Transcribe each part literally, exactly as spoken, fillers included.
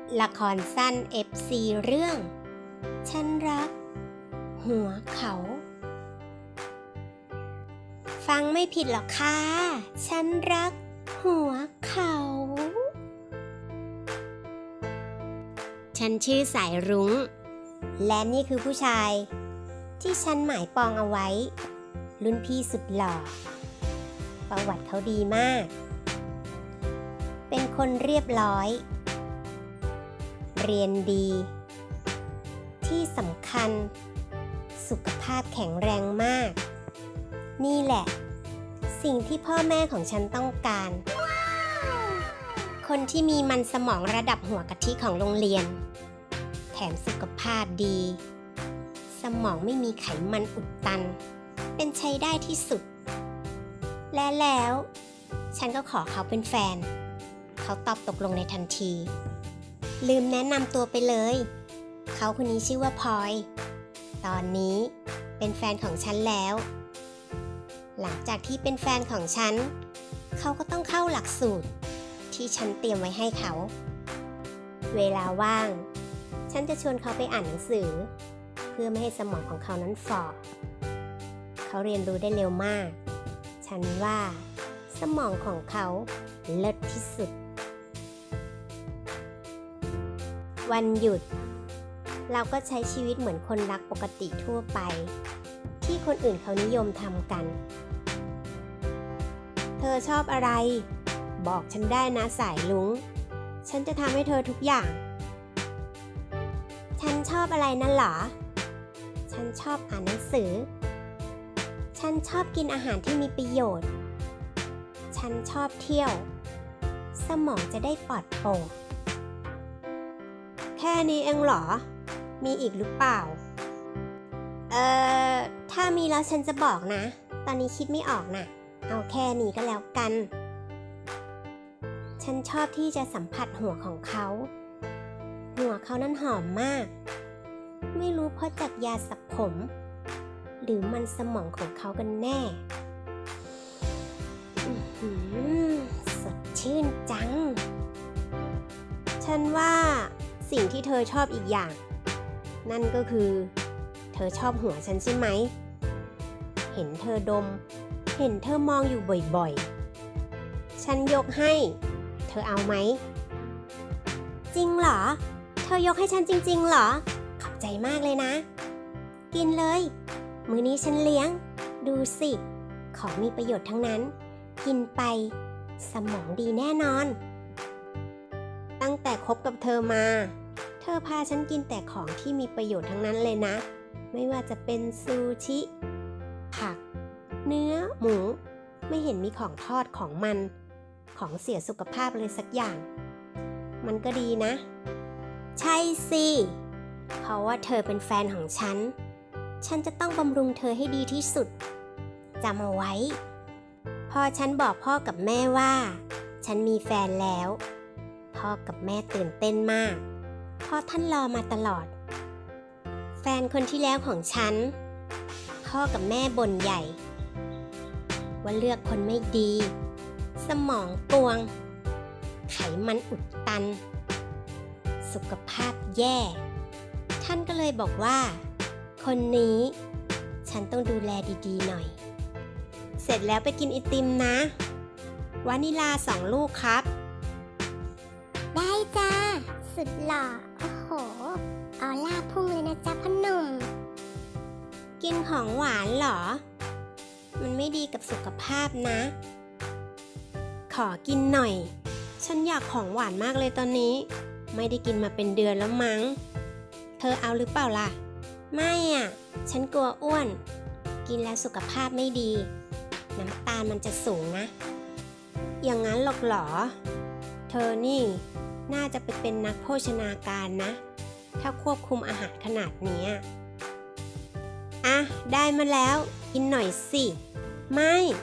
ละครสั้น เอฟ ซี เรื่อง ฉันรัก หัวเขา ฟังไม่ผิดหรอกค่ะ ฉันรัก หัวเขา ฉันชื่อสายรุ้ง และนี่คือผู้ชาย ที่ฉันหมายปองเอาไว้ รุ่นพี่สุดหล่อ ประวัติเขาดีมาก เป็นคนเรียบร้อย เรียนดี ที่สำคัญสุขภาพแข็งแรงมาก นี่แหละสิ่งที่พ่อแม่ของฉันต้องการ คนที่มีมันสมองระดับหัวกะทิของโรงเรียน แถมสุขภาพดี สมองไม่มีไขมันอุดตัน เป็นใช้ได้ที่สุด และแล้วฉันก็ขอเขาเป็นแฟน เขาตอบตกลงในทันที ลืมแนะนำตัวไปเลย เขาคนนี้ชื่อว่าพลอย ตอนนี้เป็นแฟนของฉันแล้ว หลังจากที่เป็นแฟนของฉัน เขาก็ต้องเข้าหลักสูตรที่ฉันเตรียมไว้ให้เขา เวลาว่าง ฉันจะชวนเขาไปอ่านหนังสือ เพื่อไม่ให้สมองของเขานั้นฝ่อ เขาเรียนรู้ได้เร็วมาก ฉันว่าสมองของเขาเลิศที่สุด วันหยุด เราก็ใช้ชีวิตเหมือนคนรักปกติทั่วไป ที่คนอื่นเขานิยมทำกัน เธอชอบอะไร บอกฉันได้นะสายลุง ฉันจะทำให้เธอทุกอย่าง ฉันชอบอะไรนั่นหรอ ฉันชอบอ่านหนังสือ ฉันชอบกินอาหารที่มีประโยชน์ ฉันชอบเที่ยว สมองจะได้ปลอดโปร่ง แค่นี้เองเหรอ มีอีกหรือเปล่า เอ่อ ถ้ามีแล้วฉันจะบอกนะ ตอนนี้คิดไม่ออกน่ะ เอาแค่นี้ก็แล้วกัน ฉันชอบที่จะสัมผัสหัวของเขา หัวเขานั้นหอมมาก ไม่รู้เพราะจากยาสระผม หรือมันสมองของเขากันแน่ อื้อหือ สดชื่นจัง ฉันว่าสิ่งที่เธอชอบอีกอย่าง นั่นก็คือ เธอชอบหัวฉันใช่ไหม เห็นเธอดม เห็นเธอมองอยู่บ่อยๆ ฉันยกให้ เธอเอาไหม จริงเหรอ เธอยกให้ฉันจริงๆเหรอ ขอบใจมากเลยนะ กินเลย มื้อนี้ฉันเลี้ยง ดูสิ ของมีประโยชน์ทั้งนั้น กินไป สมองดีแน่นอน ตั้งแต่คบกับเธอมา เธอพาฉันกินแต่ของที่มีประโยชน์ทั้งนั้นเลยนะ ไม่ว่าจะเป็นซูชิ ผัก เนื้อ หมู ไม่เห็นมีของทอดของมัน ของเสียสุขภาพเลยสักอย่าง มันก็ดีนะ ใช่สิ เพราะว่าเธอเป็นแฟนของฉัน ฉันจะต้องบำรุงเธอให้ดีที่สุด จำเอาไว้ พอฉันบอกพ่อกับแม่ว่า ฉันมีแฟนแล้ว พ่อกับแม่ตื่นเต้นมาก เพราะท่านรอมาตลอด แฟนคนที่แล้วของฉัน พ่อกับแม่บ่นใหญ่ ว่าเลือกคนไม่ดี สมองกวง ไขมันอุดตัน สุขภาพแย่ ท่านก็เลยบอกว่า คนนี้ฉันต้องดูแลดีๆหน่อย เสร็จแล้วไปกินไอติมนะ วานิลาสองลูกครับได้จ้า สุดหล่อ โอ้โห ออล่าพุ่งเลยนะจ๊ะพ่อหนุ่มกินของหวานเหรอ มันไม่ดีกับสุขภาพนะ ขอกินหน่อย ฉันอยากของหวานมากเลยตอนนี้ ไม่ได้กินมาเป็นเดือนแล้วมั้ง เธอเอาหรือเปล่าล่ะ ไม่อ่ะ ฉันกลัวอ้วน กินแล้วสุขภาพไม่ดี น้ำตาลมันจะสูงนะ อย่างนั้นหรอกเหรอ เธอนี่น่าจะไปเป็นนักโภชนาการนะ ถ้าควบคุมอาหารขนาดนี้อ่ะ ได้มาแล้ว กินหน่อยสิ ไม่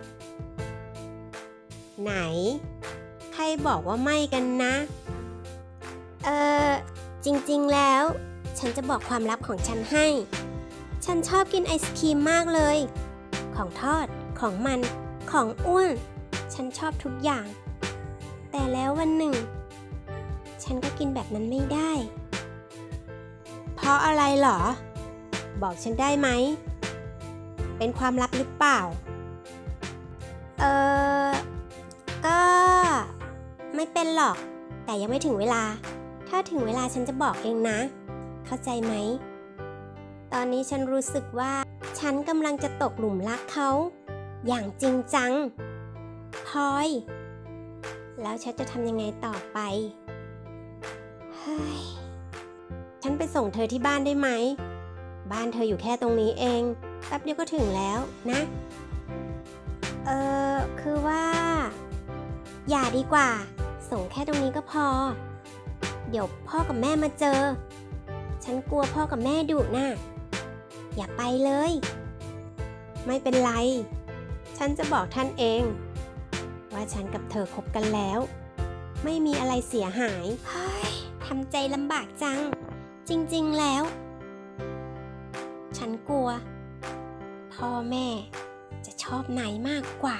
ไหน ใครบอกว่าไม่กันนะ เออ จริงๆแล้ว ฉันจะบอกความลับของฉันให้ ฉันชอบกินไอศครีมมากเลย ของทอด ของมัน ของอ้วน ฉันชอบทุกอย่าง แต่แล้ววันหนึ่ง ฉัฉันก็กินแบบนั้นไม่ได้ เพราะอะไรเหรอ บอกฉันได้ไหม เป็นความลับหรือเปล่า เออก็ไม่เป็นหรอก แต่ยังไม่ถึงเวลา ถ้าถึงเวลาฉันจะบอกเองนะ เข้าใจไหม ตอนนี้ฉันรู้สึกว่าฉันกำลังจะตกหลุมรักเขาอย่างจริงจังพลอย แล้วฉันจะทำยังไงต่อไป เฮ้ย ฉันไปส่งเธอที่บ้านได้ไหม บ้านเธออยู่แค่ตรงนี้เองแป๊บเดียวก็ถึงแล้วนะ เออคือว่าอย่าดีกว่า ส่งแค่ตรงนี้ก็พอ เดี๋ยวพ่อกับแม่มาเจอ ฉันกลัวพ่อกับแม่ดุน่ะ อย่าไปเลย ไม่เป็นไร ฉันจะบอกท่านเอง ว่าฉันกับเธอคบกันแล้ว ไม่มีอะไรเสียหายเฮ้ยทำใจลำบากจัง จริงๆแล้ว ฉันกลัว พ่อแม่จะชอบนายมากกว่า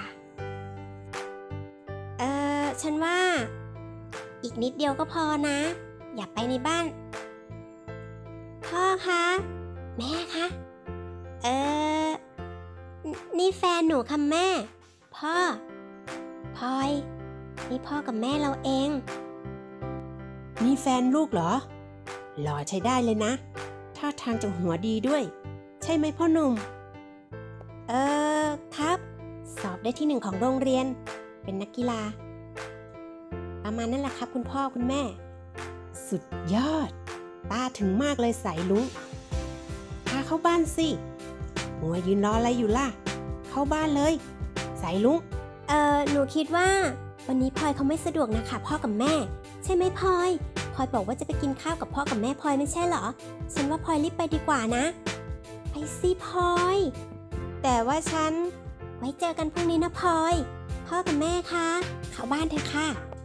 เออฉันว่า อีกนิดเดียวก็พอนะ อย่าไปในบ้าน พ่อคะแม่คะเออนี่แฟนหนูค่ะแม่ พ่อพลอยนี่พ่อกับแม่เราเองนี่แฟนลูกเหรอ หล่อใช้ได้เลยนะท่าทางจะหัวดีด้วย ใช่ไหมพ่อหนุ่มเออครับ สอบได้ที่หนึ่งของโรงเรียน เป็นนักกีฬา ประมาณนั้นแหละครับคุณพ่อคุณแม่สุดยอดตาถึงมากเลยสายลุงพาเข้าบ้านสิหัวยืนรออะไรอยู่ล่ะ เข้าบ้านเลยสายลุงเออหนูคิดว่าวันนี้พลอยเขาไม่สะดวกนะคะพ่อกับแม่ ใช่ไหมพลอยพลอยบอกว่าจะไปกินข้าวกับพ่อกับแม่พลอยไม่ใช่เหรอ ฉันว่าพลอยรีบไปดีกว่านะ ไปสิพลอย แต่ว่าฉันไว้เจอกันพรุ่งนี้นะพลอย พ่อกับแม่คะเข้าบ้านเถอะค่ะ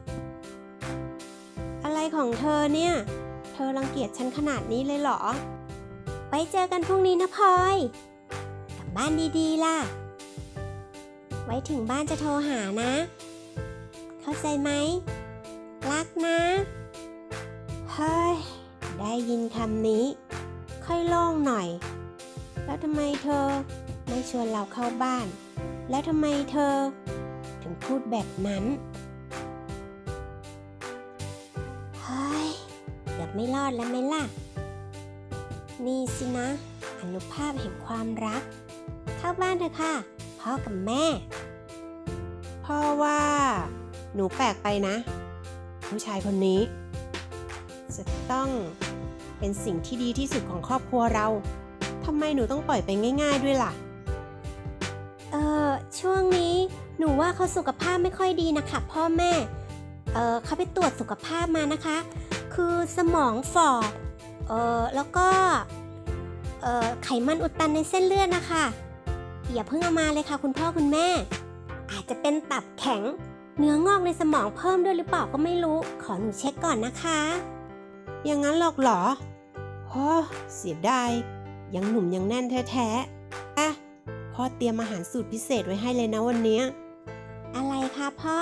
อะไรของเธอเนี่ย เธอรังเกียจฉันขนาดนี้เลยเหรอ ไว้เจอกันพรุ่งนี้นะพลอยกลับบ้านดีๆล่ะ ไว้ถึงบ้านจะโทรหานะ เข้าใจไหม รักนะ เฮ้ย ได้ยินคำนี้ ค่อยโล่งหน่อย แล้วทำไมเธอไม่ชวนเราเข้าบ้าน แล้วทำไมเธอถึงพูดแบบนั้น เฮ้ยเกือบไม่รอดแล้วไหมล่ะ นี่สินะ อนุภาพแห่งความรัก เข้าบ้านเถอะค่ะ พ่อกับแม่พ่อว่าหนูแปลกไปนะ ผู้ชายคนนี้ จะต้องเป็นสิ่งที่ดีที่สุดของครอบครัวเราทำไมหนูต้องปล่อยไปง่ายๆด้วยล่ะเออช่วงนี้หนูว่าเขาสุขภาพไม่ค่อยดีนะคะพ่อแม่ เออเขาไปตรวจสุขภาพมานะคะ คือสมองฝ่อ เออแล้วก็ เออไขมันอุดตันในเส้นเลือดนะคะ อย่าเพิ่งเอามาเลยค่ะคุณพ่อคุณแม่ อาจจะเป็นตับแข็ง เนื้องอกในสมองเพิ่มด้วยหรือเปล่าก็ไม่รู้ ขอหนูเช็คก่อนนะคะอย่างนั้นหรอกเหรอโอ้เสียดายยังหนุ่มยังแน่นแท้ๆอ่ะพ่อเตรียมอาหารสูตรพิเศษไว้ให้เลยนะวันเนี้ยอะไรคะพ่อ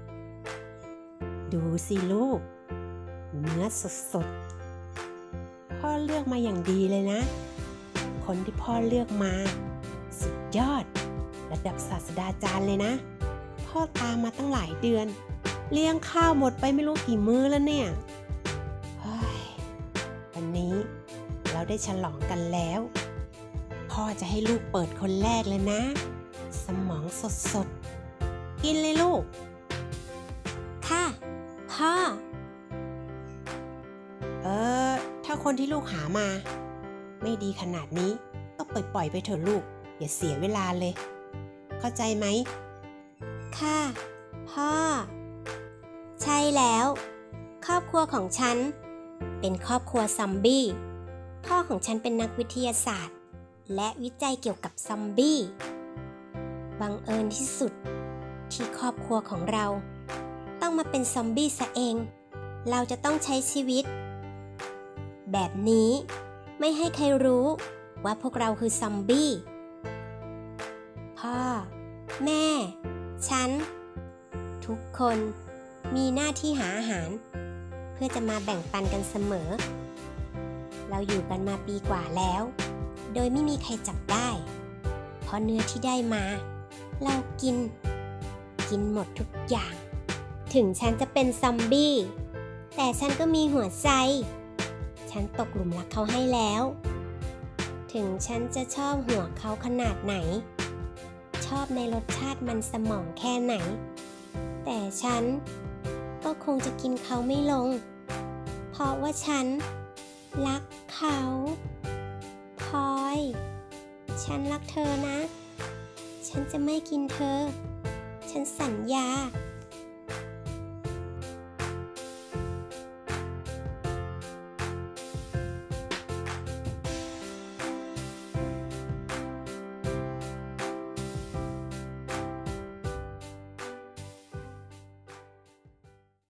ดูสิลูก เนื้อสดๆ พ่อเลือกมาอย่างดีเลยนะ คนที่พ่อเลือกมา สุดยอด ระดับศาสตราจารย์เลยนะ พ่อตามมาตั้งหลายเดือน เลี้ยงข้าวหมดไปไม่รู้กี่มื้อแล้วเนี่ยเฮ้ยวันนี้เราได้ฉลองกันแล้ว พ่อจะให้ลูกเปิดคนแรกเลยนะ สมองสดๆ กินเลยลูกค่ะ พ่อเออ ถ้าคนที่ลูกหามา ไม่ดีขนาดนี้ก็ปล่อยปล่อยไปเถอะลูก อย่าเสียเวลาเลย เข้าใจไหมค่ะ พ่อ ใช่แล้ว ครอบครัวของฉัน เป็นครอบครัวซอมบี้ พ่อของฉันเป็นนักวิทยาศาสตร์ และวิจัยเกี่ยวกับซอมบี้ บังเอิญที่สุดที่ครอบครัวของเรา ต้องมาเป็นซอมบี้ซะเอง เราจะต้องใช้ชีวิต แบบนี้ไม่ให้ใครรู้ว่าพวกเราคือซอมบี้ พ่อ แม่ ฉัน ทุกคนมีหน้าที่หาอาหาร เพื่อจะมาแบ่งปันกันเสมอ เราอยู่กันมาปีกว่าแล้ว โดยไม่มีใครจับได้ เพราะเนื้อที่ได้มา เรากิน กินหมดทุกอย่าง ถึงฉันจะเป็นซอมบี้ แต่ฉันก็มีหัวใจ ฉันตกหลุมรักเขาให้แล้ว ถึงฉันจะชอบหัวเขาขนาดไหน ชอบในรสชาติมันสมองแค่ไหน แต่ฉันก็คงจะกินเขาไม่ลง เพราะว่าฉันรักเขาพลอย ฉันรักเธอนะ ฉันจะไม่กินเธอ ฉันสัญญา